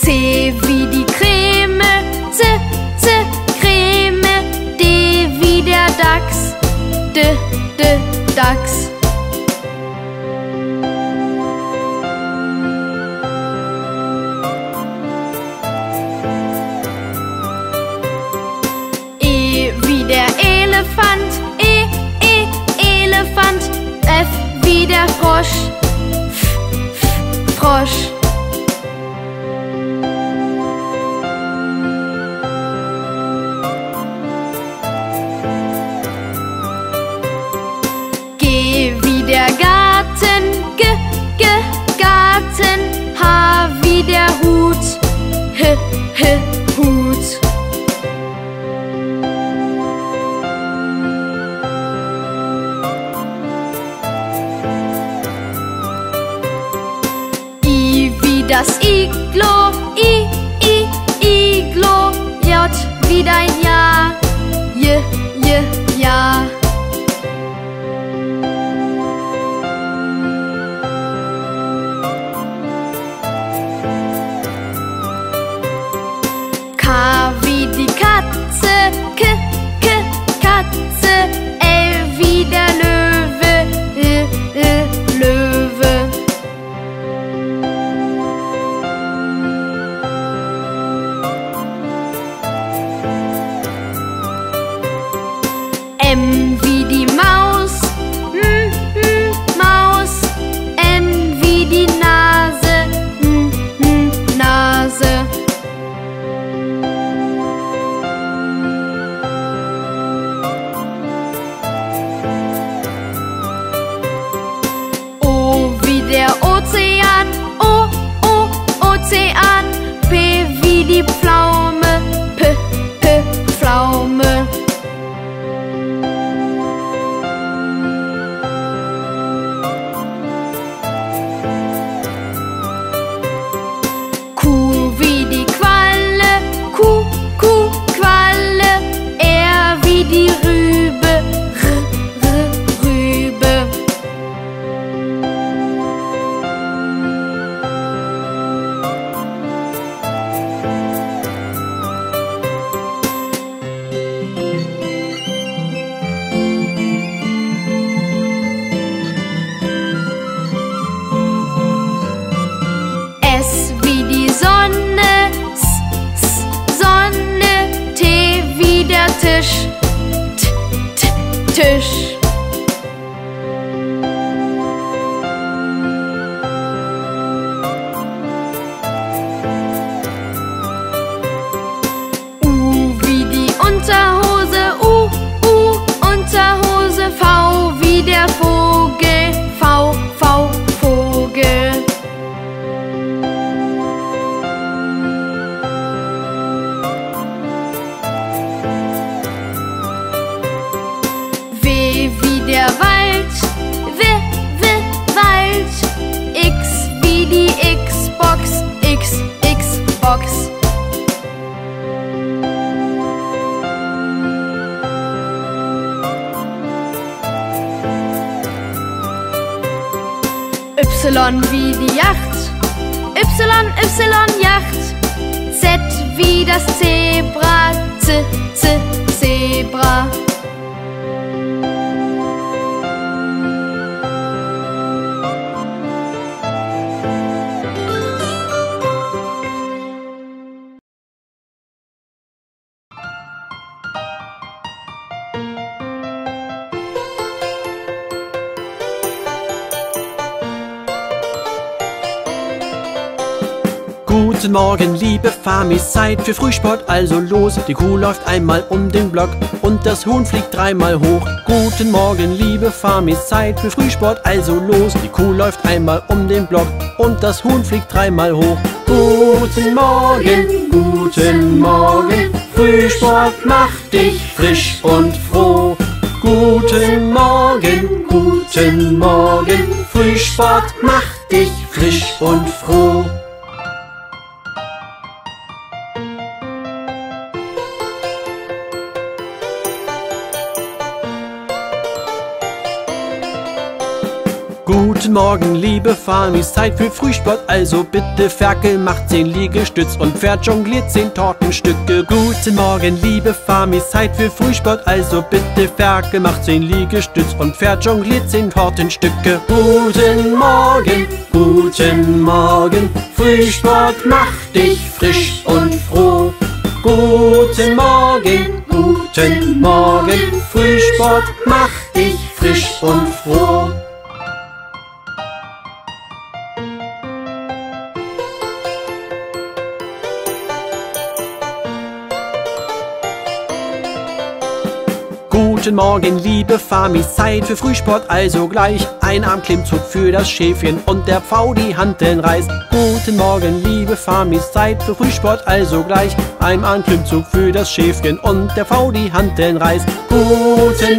C wie die Creme, Creme. D wie der Dachs, Dachs. E wie der Elefant, Elefant. F wie der Frosch, Frosch. G wie der Garten, Garten. H wie der Hut, Hut. I wie das Iglo, Iglo. J wie dein Ja, Ja. K wie die Katze, Katze. L wie der Löwe, Löwe. M wie die Maus, Maus. N wie die Nase, Nase. O wie der Ozean, Ozean. P wie die Pflaume, Pflaume. Q wie die Qualle, Qualle. R wie die Rübe, Rübe. S wie die Sonne, Sonne. T wie der Tisch, Tisch. U wie die Unterhose, Unterhose. V wie der Vogel, Vogel. W wie der Wald, Wald. X wie die Xbox, Xbox. Y wie die Yacht, Yacht. Z wie das Zebra, Zebra. Guten Morgen, liebe Famis, Zeit für Frühsport, also los. Die Kuh läuft einmal um den Block und das Huhn fliegt dreimal hoch. Guten Morgen, liebe Famis, Zeit für Frühsport, also los. Die Kuh läuft einmal um den Block und das Huhn fliegt dreimal hoch. Guten Morgen, Frühsport macht dich frisch und froh. Guten Morgen, Frühsport macht dich frisch und froh. Morgen, liebe Famis, Zeit für Frühsport, also bitte Ferkel macht 10 Liegestütz und Pferd jongliert 10 Tortenstücke. Guten Morgen, liebe Famis, Zeit für Frühsport, also bitte Ferkel macht 10 Liegestütz und Pferd jongliert 10 Tortenstücke. Guten Morgen, Frühsport macht dich frisch und froh. Guten Morgen, Frühsport macht dich frisch und froh. Guten Morgen, liebe Famis, Zeit für Frühsport, also gleich ein Armklimmzug für das Schäfchen und der Pfau die Hanteln reißt. Guten Morgen, liebe Famis, Zeit für Frühsport, also gleich ein Armklimmzug für das Schäfchen und der Pfau die Hanteln reißt. Guten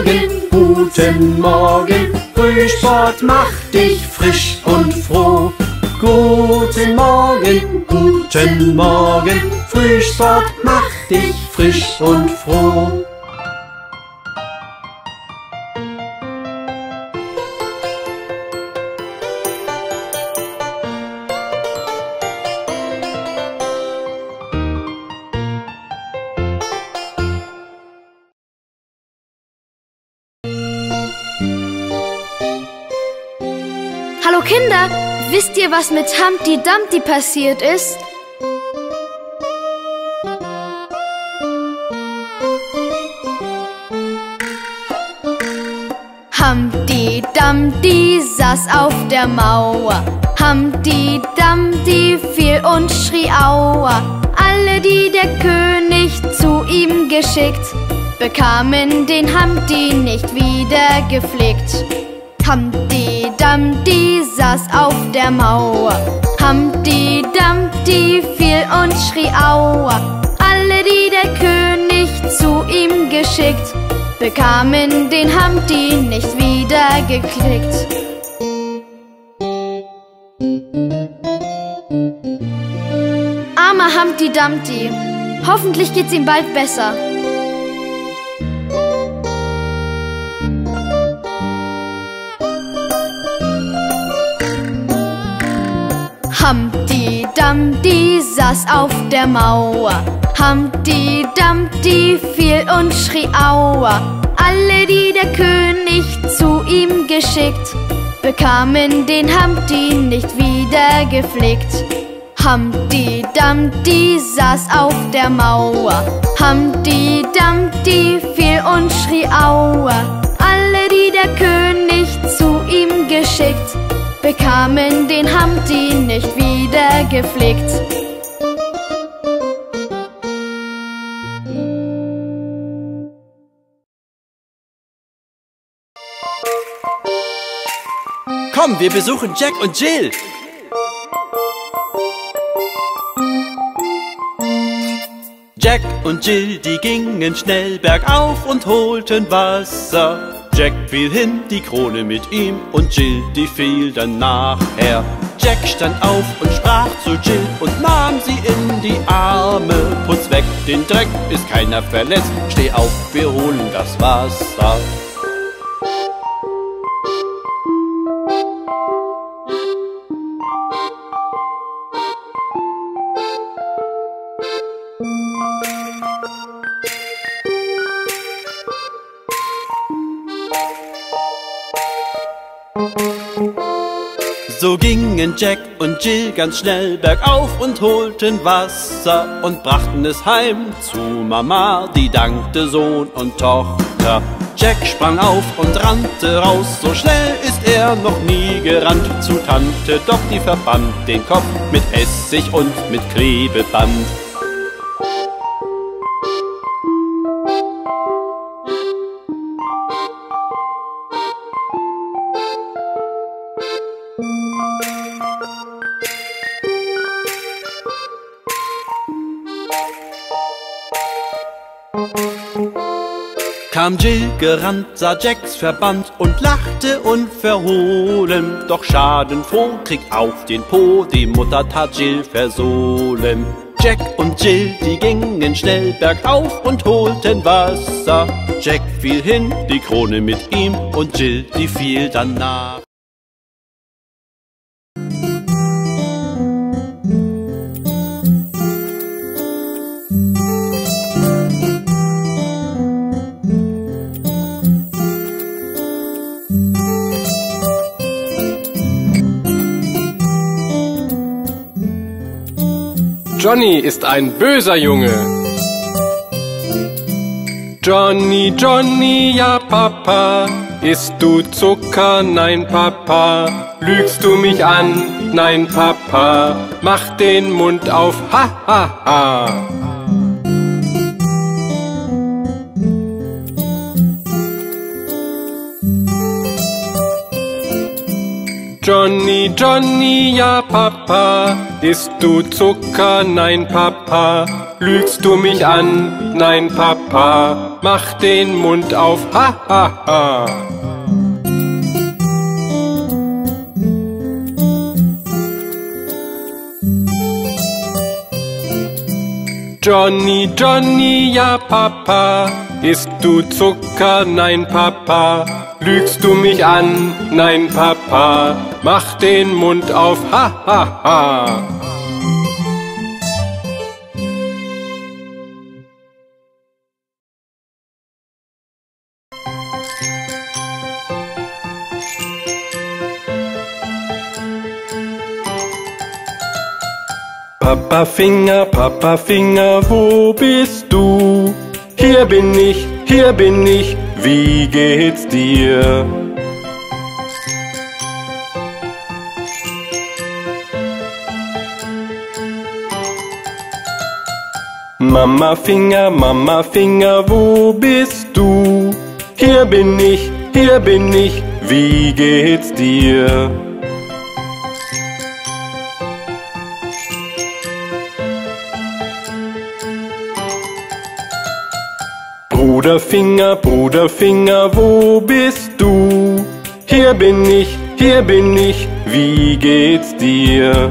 Morgen, Frühsport macht dich frisch und froh. Guten Morgen, Frühsport macht dich frisch und froh. Hallo Kinder, wisst ihr, was mit Humpty Dumpty passiert ist? Humpty Dumpty saß auf der Mauer. Humpty Dumpty fiel und schrie Aua. Alle, die der König zu ihm geschickt, bekamen den Humpty nicht wieder gepflegt. Humpty Dumpty saß auf der Mauer. Humpty Dumpty fiel und schrie Aua. Alle, die der König zu ihm geschickt, bekamen den Humpty nicht wieder geklickt. Armer Humpty Dumpty, hoffentlich geht's ihm bald besser. Humpty Dumpty saß auf der Mauer. Humpty Dumpty fiel und schrie Aua. Alle, die der König zu ihm geschickt, bekamen den Humpty nicht wieder gepflegt. Humpty Dumpty saß auf der Mauer. Humpty Dumpty fiel und schrie Aua. Alle, die der König zu ihm geschickt, bekamen den Humpty nicht wieder gepflegt. Komm, wir besuchen Jack und Jill. Jack und Jill, die gingen schnell bergauf und holten Wasser. Jack fiel hin, die Krone mit ihm, und Jill, die fiel dann nachher. Jack stand auf und sprach zu Jill und nahm sie in die Arme. Putz weg den Dreck, ist keiner verletzt, steh auf, wir holen das Wasser. So gingen Jack und Jill ganz schnell bergauf und holten Wasser und brachten es heim zu Mama, die dankte Sohn und Tochter. Jack sprang auf und rannte raus, so schnell ist er noch nie gerannt. Zu Tante, doch die verband den Kopf mit Essig und mit Klebeband. Kam Jill gerannt, sah Jacks Verband und lachte unverhohlen. Doch schadenfroh kriegt auf den Po, die Mutter tat Jill versohlen. Jack und Jill, die gingen schnell bergauf und holten Wasser. Jack fiel hin, die Krone mit ihm, und Jill, die fiel dann nach. Johnny ist ein böser Junge. Johnny, Johnny, ja Papa, isst du Zucker? Nein Papa. Lügst du mich an? Nein Papa. Mach den Mund auf, ha ha ha. Johnny, Johnny, ja Papa, isst du Zucker? Nein Papa. Lügst du mich an? Nein Papa. Mach den Mund auf, ha ha ha. Johnny, Johnny, ja Papa, isst du Zucker? Nein Papa. Lügst du mich an? Nein Papa. Mach den Mund auf, ha ha ha. Papa Finger, wo bist du? Hier bin ich, wie geht's dir? Mama Finger, wo bist du? Hier bin ich, wie geht's dir? Bruder Finger, wo bist du? Hier bin ich, wie geht's dir?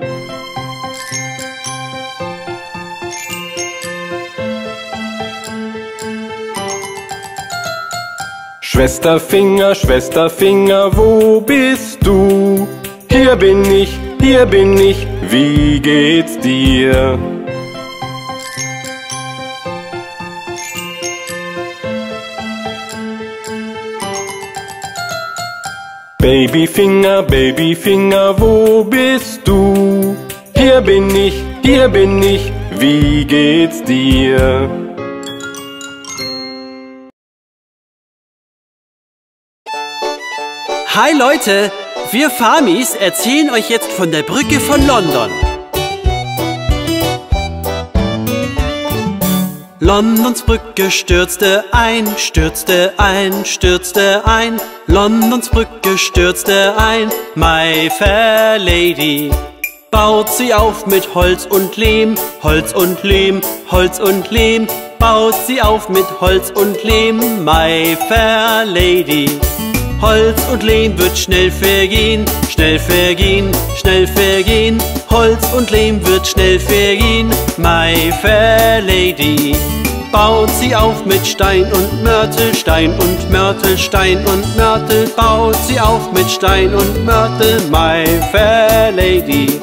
Schwester Finger, wo bist du? Hier bin ich, wie geht's dir? Baby Finger, wo bist du? Hier bin ich, wie geht's dir? Hi Leute, wir Famis erzählen euch jetzt von der Brücke von London. Londons Brücke stürzte ein. Londons Brücke stürzte ein. My Fair Lady baut sie auf mit Holz und Lehm. Baut sie auf mit Holz und Lehm. My Fair Lady. Holz und Lehm wird schnell vergehen. Holz und Lehm wird schnell vergehen. My Fair Lady baut sie auf mit Stein und Mörtel. Baut sie auf mit Stein und Mörtel. My Fair Lady.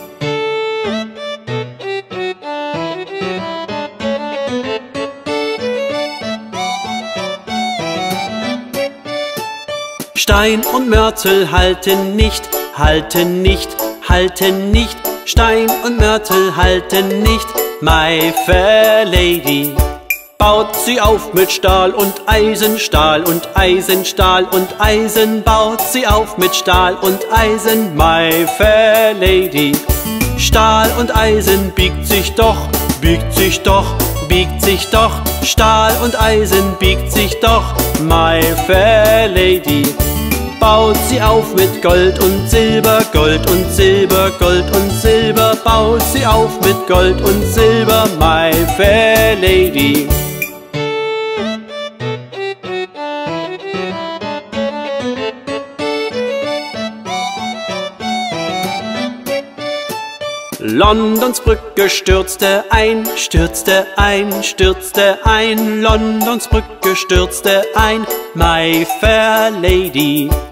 Stein und Mörtel halten nicht. Stein und Mörtel halten nicht. My Fair Lady baut sie auf mit Stahl und Eisen. Baut sie auf mit Stahl und Eisen. My Fair Lady. Stahl und Eisen biegt sich doch. Stahl und Eisen biegt sich doch. My Fair Lady baut sie auf mit Gold und Silber. Baut sie auf mit Gold und Silber. My Fair Lady. Londons Brücke stürzte ein. Londons Brücke stürzte ein. My Fair Lady